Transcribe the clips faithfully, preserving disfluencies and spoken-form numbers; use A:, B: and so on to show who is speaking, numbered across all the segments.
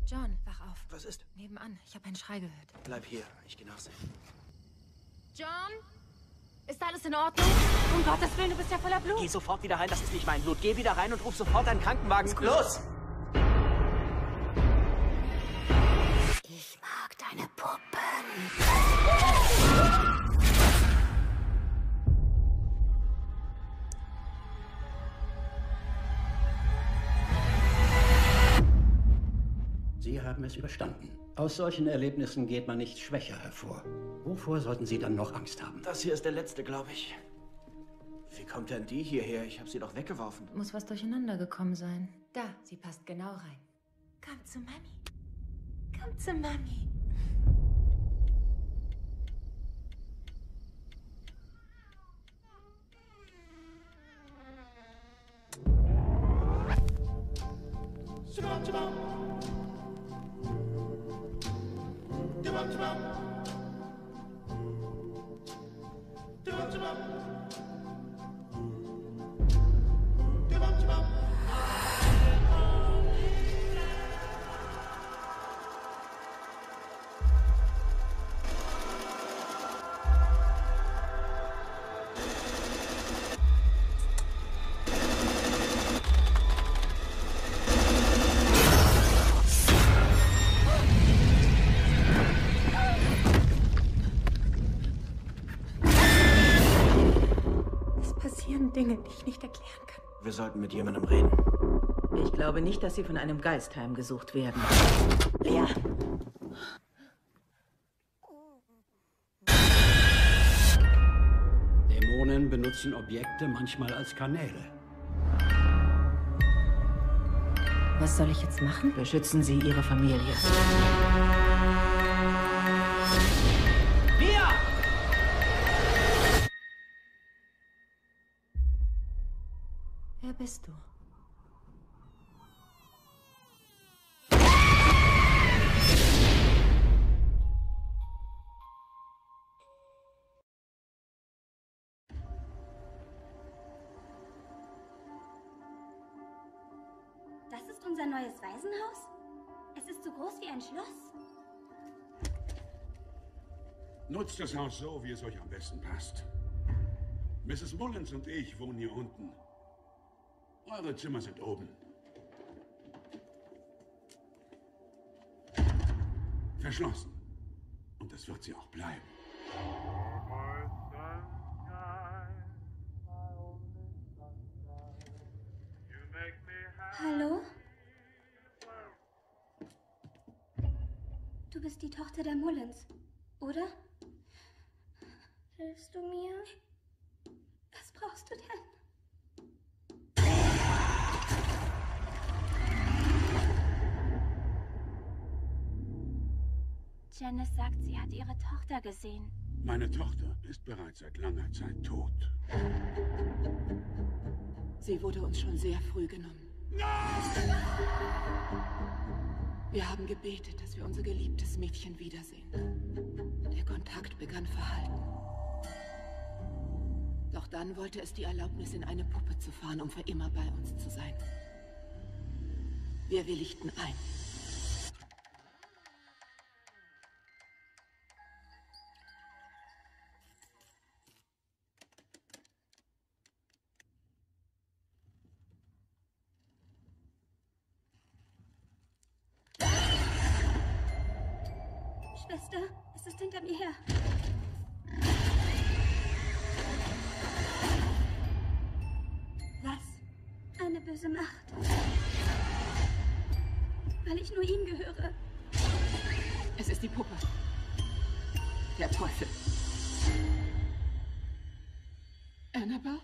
A: John, wach auf.
B: Was ist?
A: Nebenan. Ich habe einen Schrei gehört.
B: Bleib hier. Ich gehe nachsehen.
A: John? Ist alles in Ordnung? Um Gottes Willen, du bist ja voller Blut.
B: Geh sofort wieder rein. Das ist nicht mein Blut. Geh wieder rein und ruf sofort einen Krankenwagen. Los!
A: Ich mag deine Puppen.
C: Sie haben es überstanden. Aus solchen Erlebnissen geht man nicht schwächer hervor. Wovor sollten Sie dann noch Angst haben?
B: Das hier ist der letzte, glaube ich. Wie kommt denn die hierher? Ich habe sie doch weggeworfen.
A: Muss was durcheinander gekommen sein. Da, sie passt genau rein. Komm zu Mami. Komm zu Mami. Dinge, die ich nicht erklären kann.
B: Wir sollten mit jemandem reden.
D: Ich glaube nicht, dass Sie von einem Geist heimgesucht werden. Lea.
C: Dämonen benutzen Objekte manchmal als Kanäle.
A: Was soll ich jetzt machen?
D: Beschützen Sie Ihre Familie.
B: Mia!
A: Wer bist du?
E: Das ist unser neues Waisenhaus? Es ist so groß wie ein Schloss.
F: Nutzt das Haus so, wie es euch am besten passt. Misses Mullins und ich wohnen hier unten. Eure Zimmer sind oben. Verschlossen. Und das wird sie auch bleiben.
E: Hallo? Du bist die Tochter der Mullins, oder? Hilfst du mir? Was brauchst du denn? Janice sagt, sie hat ihre Tochter gesehen.
F: Meine Tochter ist bereits seit langer Zeit tot.
D: Sie wurde uns schon sehr früh genommen. Wir haben gebetet, dass wir unser geliebtes Mädchen wiedersehen. Der Kontakt begann verhalten. Doch dann wollte es die Erlaubnis, in eine Puppe zu fahren, um für immer bei uns zu sein. Wir willigten ein.
E: Schwester, es ist hinter mir her.
A: Was?
E: Eine böse Macht. Weil ich nur ihm gehöre.
D: Es ist die Puppe. Der Teufel. Annabelle?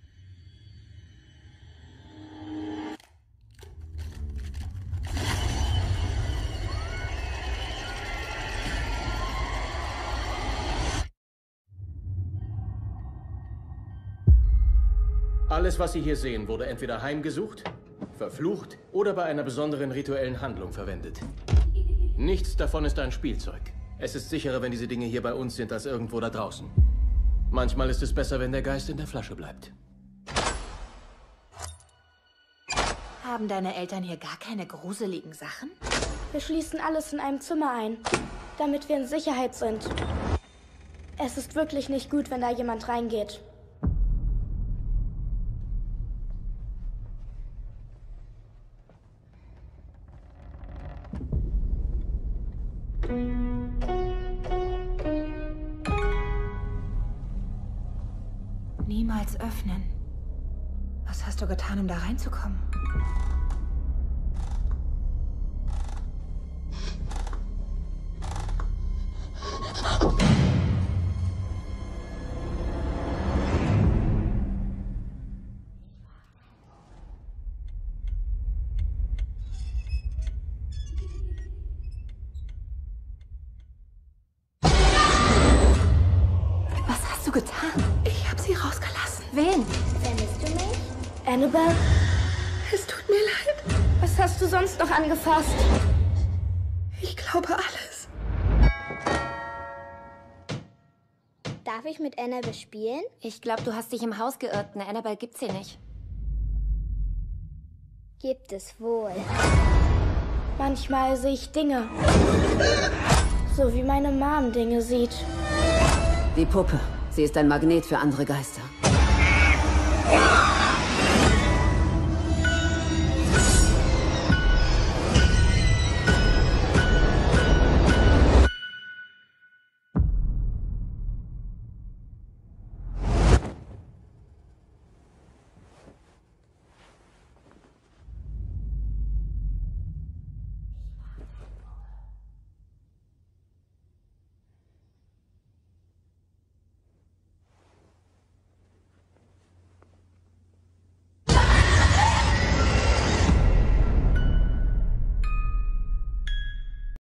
G: Alles, was Sie hier sehen, wurde entweder heimgesucht, verflucht oder bei einer besonderen rituellen Handlung verwendet. Nichts davon ist ein Spielzeug. Es ist sicherer, wenn diese Dinge hier bei uns sind, als irgendwo da draußen. Manchmal ist es besser, wenn der Geist in der Flasche bleibt.
A: Haben deine Eltern hier gar keine gruseligen Sachen?
H: Wir schließen alles in einem Zimmer ein, damit wir in Sicherheit sind. Es ist wirklich nicht gut, wenn da jemand reingeht.
A: Niemals öffnen. Was hast du getan, um da reinzukommen? Was hast du getan? Ich habe sie rausgelassen. Wen?
H: Vermisst du mich?
A: Annabelle? Es tut mir leid.
H: Was hast du sonst noch angefasst?
A: Ich glaube alles.
E: Darf ich mit Annabelle spielen?
I: Ich glaube, du hast dich im Haus geirrt. Eine Annabelle gibt's hier nicht.
E: Gibt es wohl.
H: Manchmal sehe ich Dinge. So wie meine Mom Dinge sieht.
J: Die Puppe. Sie ist ein Magnet für andere Geister.